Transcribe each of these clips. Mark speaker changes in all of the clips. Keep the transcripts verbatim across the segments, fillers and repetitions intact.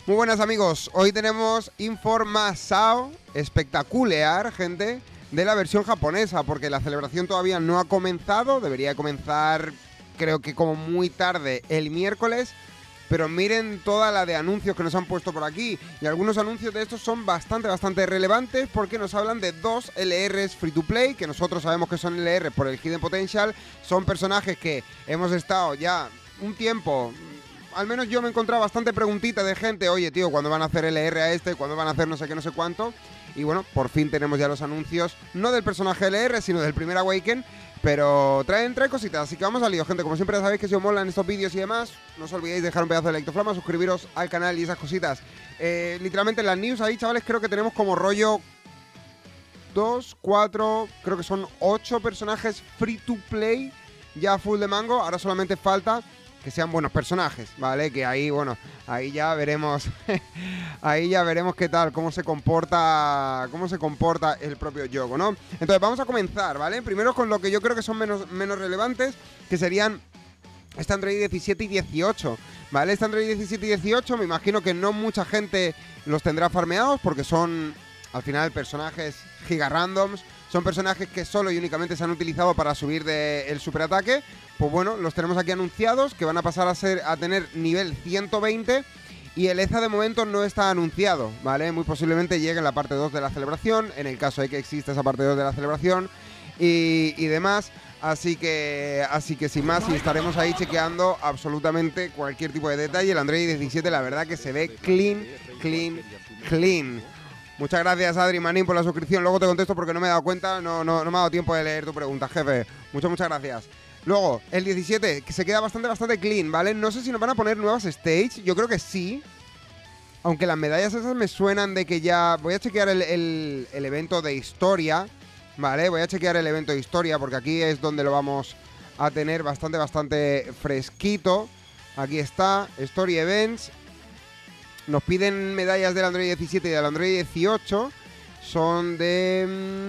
Speaker 1: Muy buenas amigos, hoy tenemos información espectacular, gente, de la versión japonesa, porque la celebración todavía no ha comenzado, debería comenzar creo que como muy tarde el miércoles, pero miren toda la de anuncios que nos han puesto por aquí, y algunos anuncios de estos son bastante, bastante relevantes, porque nos hablan de dos L Rs free to play, que nosotros sabemos que son L R por el Hidden Potential, son personajes que hemos estado ya un tiempo... Al menos yo me he encontrado bastante preguntita de gente, oye tío, ¿cuándo van a hacer L R a este? ¿Cuándo van a hacer no sé qué, no sé cuánto? Y bueno, por fin tenemos ya los anuncios, no del personaje L R, sino del primer Awaken, pero traen tres cositas, así que vamos al lío, gente. Como siempre ya sabéis que si os molan estos vídeos y demás, no os olvidéis dejar un pedazo de like to flama, suscribiros al canal y esas cositas. Eh, literalmente en las news ahí, chavales, creo que tenemos como rollo dos, cuatro, creo que son ocho personajes free to play ya full de mango. Ahora solamente falta que sean buenos personajes, ¿vale? Que ahí, bueno, ahí ya veremos ahí ya veremos qué tal, cómo se comporta cómo se comporta el propio juego, ¿no? Entonces vamos a comenzar, ¿vale? Primero con lo que yo creo que son menos, menos relevantes, que serían este Android diecisiete y dieciocho, ¿vale? Este Android diecisiete y dieciocho me imagino que no mucha gente los tendrá farmeados, porque son, al final, personajes giga randoms. Son personajes que solo y únicamente se han utilizado para subir del superataque. Pues bueno, los tenemos aquí anunciados, que van a pasar a ser a tener nivel ciento veinte. Y el E Z A de momento no está anunciado, ¿vale? Muy posiblemente llegue en la parte dos de la celebración, en el caso de que exista esa parte dos de la celebración y, y demás. Así que, así que sin más, y estaremos ahí chequeando absolutamente cualquier tipo de detalle. El Android diecisiete, la verdad que se ve clean, clean, clean. Muchas gracias, Adri Manín, por la suscripción. Luego te contesto porque no me he dado cuenta, no, no, no me ha dado tiempo de leer tu pregunta, jefe. Muchas, muchas gracias. Luego, el diecisiete, que se queda bastante, bastante clean, ¿vale? No sé si nos van a poner nuevas stage, yo creo que sí. Aunque las medallas esas me suenan de que ya... Voy a chequear el, el, el evento de historia, ¿vale? Voy a chequear el evento de historia porque aquí es donde lo vamos a tener bastante, bastante fresquito. Aquí está, Story Events. Nos piden medallas del Android diecisiete y del Android dieciocho. Son de...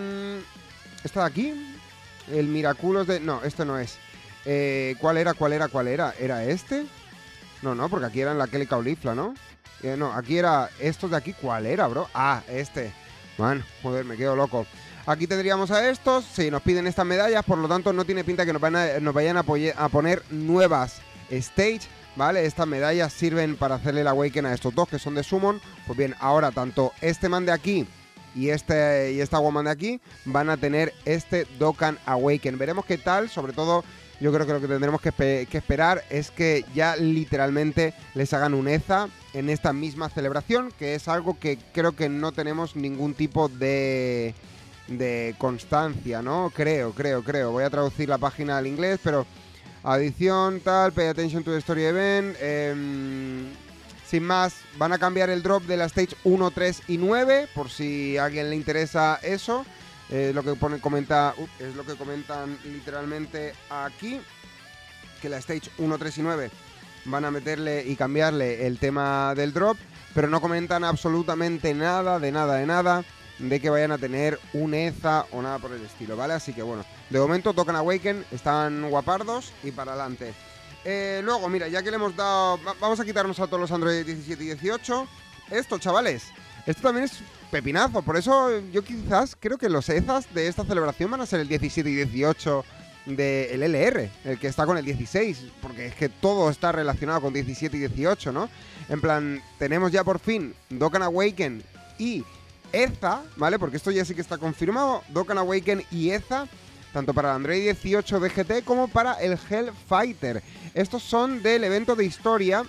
Speaker 1: Mmm, ¿esta de aquí? El Miraculous de... No, este no es. Eh, ¿Cuál era? ¿Cuál era? ¿Cuál era? ¿Era este? No, no, porque aquí era en la Kelly Caulifla, ¿no? Eh, no, aquí era... Estos de aquí, ¿cuál era, bro? Ah, este. Bueno, joder, me quedo loco. Aquí tendríamos a estos. Sí, nos piden estas medallas, por lo tanto no tiene pinta que nos, van a, nos vayan a, a poner nuevas stage, ¿vale? Estas medallas sirven para hacerle el Awaken a estos dos que son de Summon. Pues bien, ahora tanto este man de aquí y este y esta woman de aquí van a tener este Dokkan Awaken. Veremos qué tal, sobre todo yo creo que lo que tendremos que, que esperar es que ya literalmente les hagan un E Z A en esta misma celebración, que es algo que creo que no tenemos ningún tipo de, de constancia, ¿no? Creo, creo, creo. Voy a traducir la página al inglés, pero... Adición, tal, pay attention to the story event. Eh, sin más, van a cambiar el drop de la stage uno, tres y nueve, por si a alguien le interesa eso. Eh, lo que pone, comenta, uh, es lo que comentan literalmente aquí, que la stage uno, tres y nueve van a meterle y cambiarle el tema del drop, pero no comentan absolutamente nada, de nada, de nada, de que vayan a tener un E Z A o nada por el estilo, ¿vale? Así que bueno, de momento Dokkan Awaken están guapardos y para adelante. Eh, luego, mira, ya que le hemos dado... Vamos a quitarnos a todos los Android diecisiete y dieciocho. Esto, chavales, esto también es pepinazo. Por eso yo quizás creo que los E Z As de esta celebración van a ser el diecisiete y dieciocho del L R, el que está con el dieciséis, porque es que todo está relacionado con diecisiete y dieciocho, ¿no? En plan, tenemos ya por fin Dokkan Awaken y E Z A, ¿vale? Porque esto ya sí que está confirmado. Dokkan Awaken y E Z A, tanto para el Android dieciocho D G T como para el Hellfighter. Estos son del evento de historia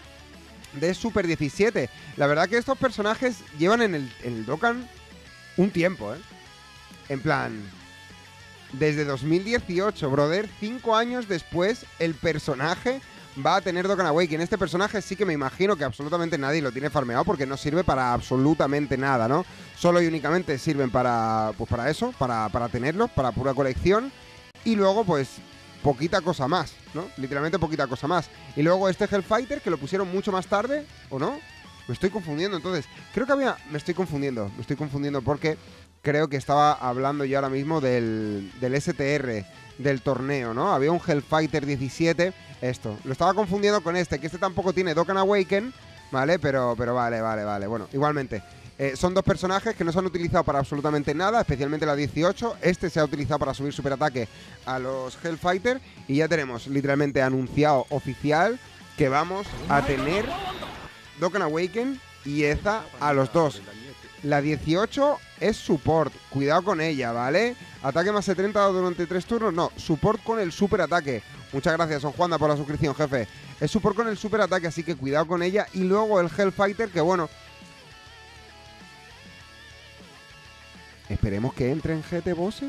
Speaker 1: de Super diecisiete. La verdad que estos personajes llevan en el, en el Dokkan un tiempo, ¿eh? En plan, desde dos mil dieciocho, brother, cinco años después, el personaje va a tener Dokkan Awaken. Este personaje sí que me imagino que absolutamente nadie lo tiene farmeado, porque no sirve para absolutamente nada, ¿no? Solo y únicamente sirven para, pues para eso, para, para tenerlos, para pura colección. Y luego, pues, poquita cosa más, ¿no? Literalmente poquita cosa más. Y luego este Hellfighter, que lo pusieron mucho más tarde, ¿o no? Me estoy confundiendo, entonces. Creo que había... Me estoy confundiendo, me estoy confundiendo porque creo que estaba hablando yo ahora mismo del, del S T R, del torneo, ¿no? Había un Hellfighter diecisiete, esto. Lo estaba confundiendo con este, que este tampoco tiene Dokkan Awaken, ¿vale? Pero, pero vale, vale, vale. Bueno, igualmente. Eh, son dos personajes que no se han utilizado para absolutamente nada, especialmente la dieciocho. Este se ha utilizado para subir superataque a los Hellfighter. Y ya tenemos literalmente anunciado oficial que vamos a tener Dokkan Awaken y Eza a los dos. La dieciocho es support, cuidado con ella, ¿vale? Ataque más setenta durante tres turnos, no, support con el superataque. Muchas gracias, Son Juanda, por la suscripción, jefe. Es support con el superataque, así que cuidado con ella. Y luego el Hellfighter, que bueno, esperemos que entre en G T Bosses.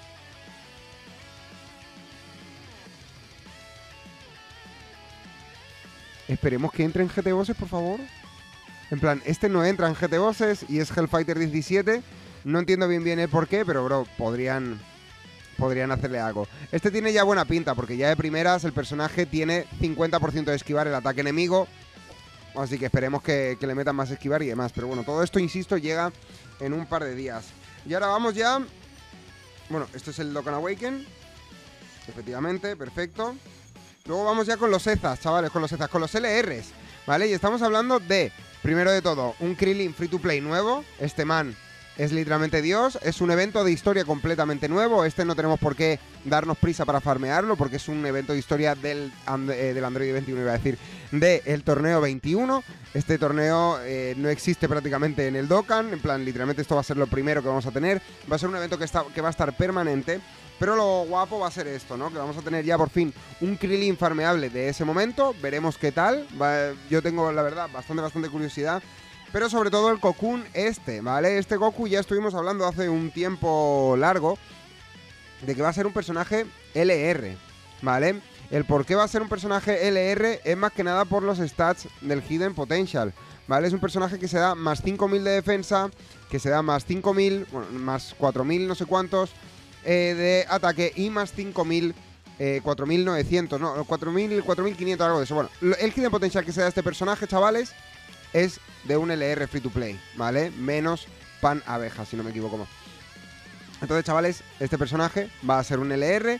Speaker 1: Esperemos que entre en G T Bosses, por favor. En plan, este no entra en G T Bosses y es Hellfighter diecisiete. No entiendo bien bien el por qué, pero bro, podrían, podrían hacerle algo. Este tiene ya buena pinta, porque ya de primeras el personaje tiene cincuenta por ciento de esquivar el ataque enemigo. Así que esperemos que, que le metan más esquivar y demás. Pero bueno, todo esto, insisto, llega en un par de días. Y ahora vamos ya... Bueno, esto es el Dokkan Awaken. Efectivamente, perfecto. Luego vamos ya con los Ezas, chavales, con los Ezas, con los L Rs, ¿vale? Y estamos hablando de, primero de todo, un Krillin Free to Play nuevo. Este man es literalmente Dios. Es un evento de historia completamente nuevo. Este no tenemos por qué darnos prisa para farmearlo, porque es un evento de historia del, eh, del Android veintiuno, iba a decir, del torneo veintiuno. Este torneo eh, no existe prácticamente en el Dokkan. En plan, literalmente esto va a ser lo primero que vamos a tener. Va a ser un evento que, está, que va a estar permanente. Pero lo guapo va a ser esto, ¿no? Que vamos a tener ya por fin un Krillin farmeable de ese momento. Veremos qué tal. Va, yo tengo, la verdad, bastante, bastante curiosidad. Pero sobre todo el Cocoon este, ¿vale? Este Goku ya estuvimos hablando hace un tiempo largo de que va a ser un personaje L R, ¿vale? El por qué va a ser un personaje L R es más que nada por los stats del Hidden Potential, ¿vale? Es un personaje que se da más cinco mil de defensa, que se da más cinco mil, bueno, más cuatro mil no sé cuántos eh, de ataque y más cinco mil, eh, cuatro mil novecientos, no, cuatro mil, cuatro mil quinientos, algo de eso. Bueno, el Hidden Potential que se da a este personaje, chavales, es de un L R free to play, ¿vale? Menos pan abeja, si no me equivoco. Entonces, chavales, este personaje va a ser un L R.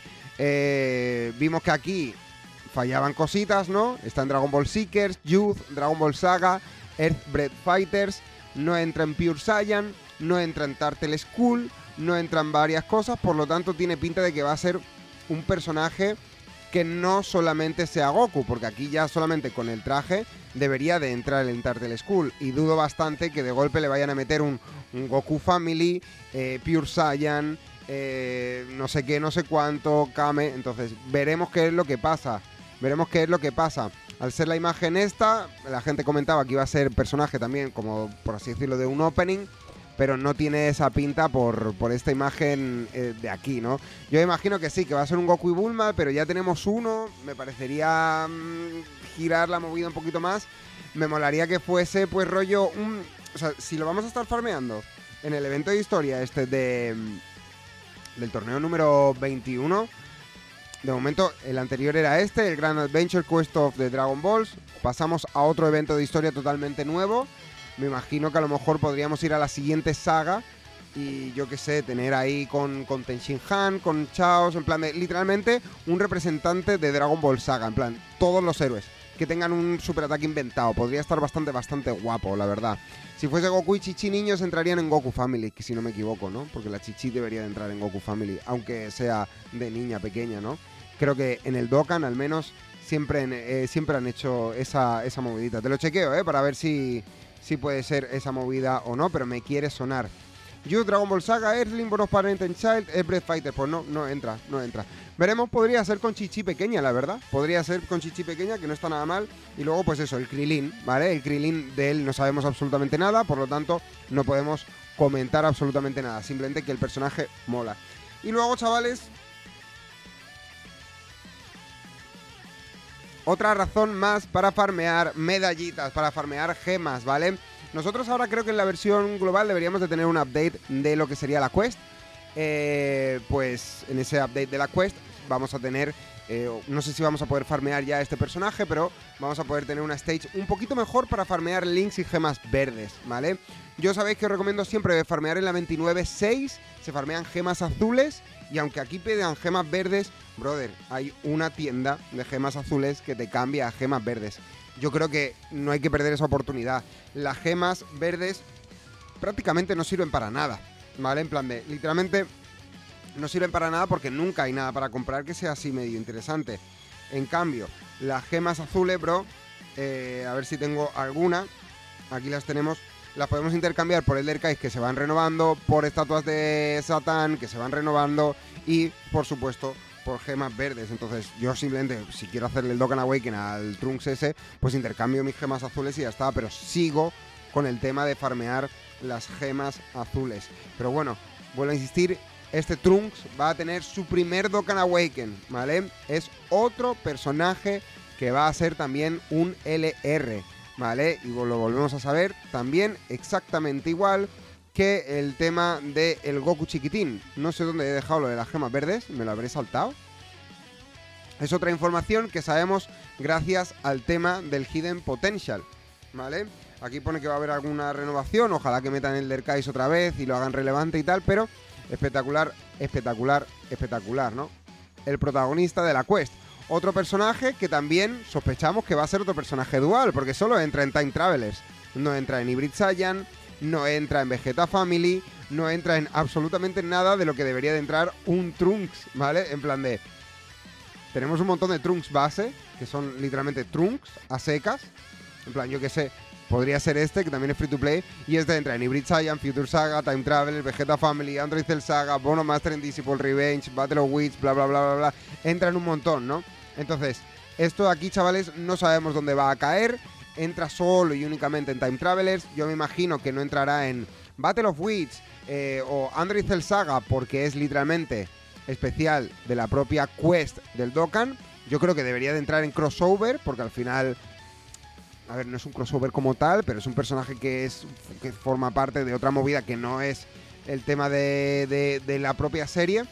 Speaker 1: Eh, vimos que aquí fallaban cositas, ¿no? Está en Dragon Ball Seekers, Youth, Dragon Ball Saga, Earthbreed Fighters, no entra en Pure Saiyan, no entra en Turtle School, no entra en varias cosas, por lo tanto tiene pinta de que va a ser un personaje que no solamente sea Goku, porque aquí ya solamente con el traje debería de entrar en Turtle School, y dudo bastante que de golpe le vayan a meter un, un Goku Family, eh, Pure Saiyan, eh, no sé qué, no sé cuánto, Kame. Entonces veremos qué es lo que pasa, veremos qué es lo que pasa. Al ser la imagen esta, la gente comentaba que iba a ser personaje también, como por así decirlo, de un opening, pero no tiene esa pinta por, por esta imagen eh, de aquí, ¿no? Yo imagino que sí, que va a ser un Goku y Bulma, pero ya tenemos uno. Me parecería mmm, girar la movida un poquito más. Me molaría que fuese, pues, rollo... Un, o sea, si lo vamos a estar farmeando en el evento de historia este de del torneo número veintiuno... De momento, el anterior era este, el Grand Adventure Quest of the Dragon Balls. Pasamos a otro evento de historia totalmente nuevo. Me imagino que a lo mejor podríamos ir a la siguiente saga y yo qué sé, tener ahí con, con Ten Shin Han, con Chaos, en plan de literalmente un representante de Dragon Ball Saga, en plan todos los héroes que tengan un superataque inventado. Podría estar bastante, bastante guapo, la verdad. Si fuese Goku y Chichi niños entrarían en Goku Family, que si no me equivoco, ¿no? Porque la Chichi debería de entrar en Goku Family, aunque sea de niña pequeña, ¿no? Creo que en el Dokkan al menos siempre, eh, siempre han hecho esa, esa movidita. Te lo chequeo, ¿eh? Para ver si... si puede ser esa movida o no, pero me quiere sonar. You, Dragon Ball Saga, Earthling, Boros Parent and Child, Earthbreed Fighter. Pues no, no entra, no entra. Veremos, podría ser con Chichi pequeña, la verdad. Podría ser con Chichi pequeña, que no está nada mal. Y luego, pues eso, el Krillin, ¿vale? El Krillin de él no sabemos absolutamente nada, por lo tanto, no podemos comentar absolutamente nada. Simplemente que el personaje mola. Y luego, chavales... Otra razón más para farmear medallitas, para farmear gemas, ¿vale? Nosotros ahora creo que en la versión global deberíamos de tener un update de lo que sería la quest. Eh, pues en ese update de la quest vamos a tener, eh, no sé si vamos a poder farmear ya este personaje, pero vamos a poder tener una stage un poquito mejor para farmear links y gemas verdes, ¿vale? Yo sabéis que os recomiendo siempre farmear en la veintinueve seis, se farmean gemas azules. Y aunque aquí pedan gemas verdes, brother, hay una tienda de gemas azules que te cambia a gemas verdes. yo creo que no hay que perder esa oportunidad. Las gemas verdes prácticamente no sirven para nada, ¿vale? En plan de, literalmente no sirven para nada porque nunca hay nada para comprar que sea así medio interesante. En cambio, las gemas azules, bro, eh, a ver si tengo alguna. Aquí las tenemos. Las podemos intercambiar por Elder Kais que se van renovando, por estatuas de Satán que se van renovando y, por supuesto, por gemas verdes. Entonces yo simplemente, si quiero hacerle el Dokkan Awaken al Trunks ese, pues intercambio mis gemas azules y ya está. Pero sigo con el tema de farmear las gemas azules. Pero bueno, vuelvo a insistir, este Trunks va a tener su primer Dokkan Awaken, ¿vale? Es otro personaje que va a ser también un L R, ¿vale? Y lo volvemos a saber también exactamente igual que el tema del Goku chiquitín. No sé dónde he dejado lo de las gemas verdes, me lo habré saltado. Es otra información que sabemos gracias al tema del Hidden Potential, ¿vale? Aquí pone que va a haber alguna renovación, ojalá que metan el Elder Kais otra vez y lo hagan relevante y tal, pero espectacular, espectacular, espectacular, ¿no? El protagonista de la quest. Otro personaje que también sospechamos que va a ser otro personaje dual, porque solo entra en Time Travelers. No entra en Hybrid Saiyan, no entra en Vegeta Family, no entra en absolutamente nada de lo que debería de entrar un Trunks, ¿vale? En plan de... Tenemos un montón de Trunks base, que son literalmente Trunks a secas. En plan, yo que sé, podría ser este, que también es free to play. Y este entra en Hybrid Saiyan, Future Saga, Time Traveler, Vegeta Family, Android Cell Saga, Bono Master and Disciple, Revenge, Battle of Wits, bla bla bla bla bla. Entra en un montón, ¿no? Entonces, esto aquí, chavales, no sabemos dónde va a caer. Entra solo y únicamente en Time Travelers. Yo me imagino que no entrará en Battle of Wits eh, o Android Cell Saga, porque es literalmente especial de la propia quest del Dokkan. Yo creo que debería de entrar en crossover, porque al final, a ver, no es un crossover como tal, pero es un personaje que es que forma parte de otra movida que no es el tema de, de, de la propia serie.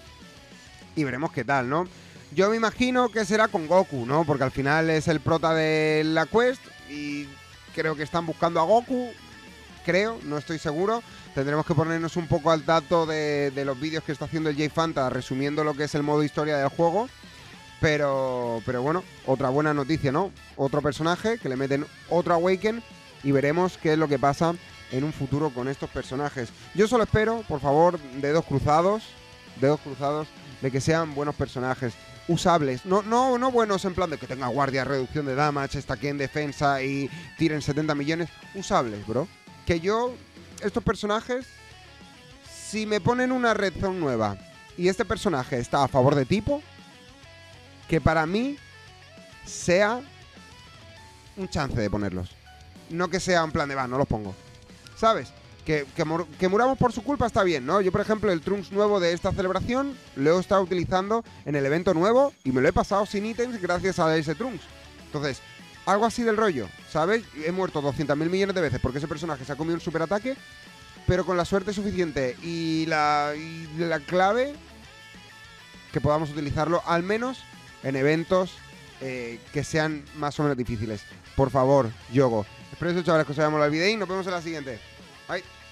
Speaker 1: Y veremos qué tal, ¿no? Yo me imagino que será con Goku, ¿no? Porque al final es el prota de la quest y creo que están buscando a Goku. Creo, no estoy seguro. Tendremos que ponernos un poco al dato de, de los vídeos que está haciendo el J-Fanta resumiendo lo que es el modo historia del juego. Pero, pero bueno, otra buena noticia, ¿no? Otro personaje que le meten otro Awaken y veremos qué es lo que pasa en un futuro con estos personajes. Yo solo espero, por favor, dedos cruzados, dedos cruzados, de que sean buenos personajes, usables, no, no, no buenos en plan de que tenga guardia, reducción de damage, estaque en defensa y tiren setenta millones, usables, bro. Que yo, estos personajes, si me ponen una red zone nueva y este personaje está a favor de tipo, que para mí sea un chance de ponerlos. No que sea en plan de va, no los pongo. ¿Sabes? Que, que, que muramos por su culpa está bien, ¿no? Yo, por ejemplo, el Trunks nuevo de esta celebración lo he estado utilizando en el evento nuevo y me lo he pasado sin ítems gracias a ese Trunks. Entonces, algo así del rollo, ¿sabes? He muerto doscientos mil millones de veces porque ese personaje se ha comido un superataque, pero con la suerte suficiente y la, y la clave que podamos utilizarlo, al menos en eventos eh, que sean más o menos difíciles. Por favor, Yogo. Espero eso, chavales, que os haya molado el video y nos vemos en la siguiente. Bye.